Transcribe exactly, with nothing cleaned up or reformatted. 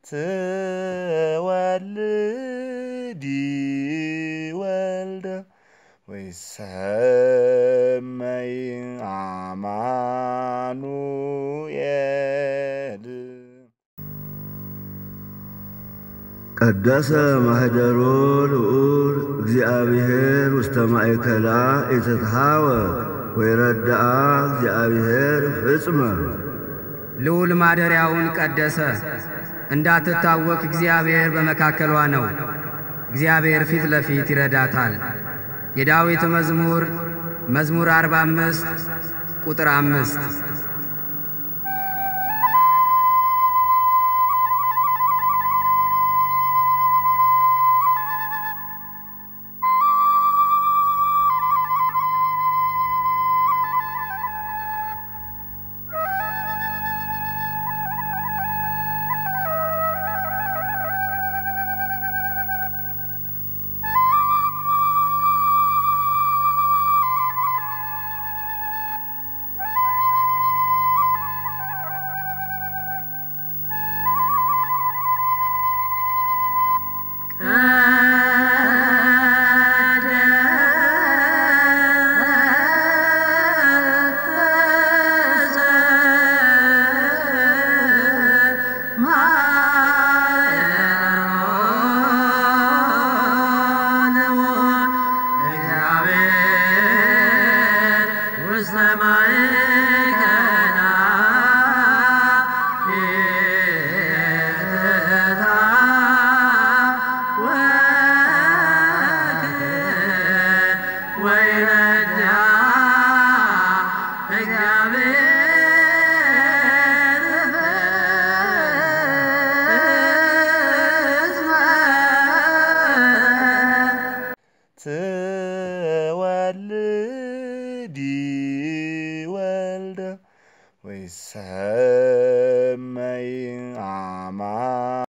تولدي والده ويسمي عمانويل قدس مهدرو لؤول እግዚአብሔር ውስተ ማእከላ ኢትትሃወክ ወይረድአ እግዚአብሔር ፍጽመ ልዑል ማደሪያውን ቀደሰ እንዳትታወክ እግዚአብሔር በመካከሏ ነው። እግዚአብሔር ፊት ለፊት ይረዳታል። የዳዊት መዝሙር መዝሙር አርባ አምስት ቁጥር አምስት تولدي والده ويسمي عمان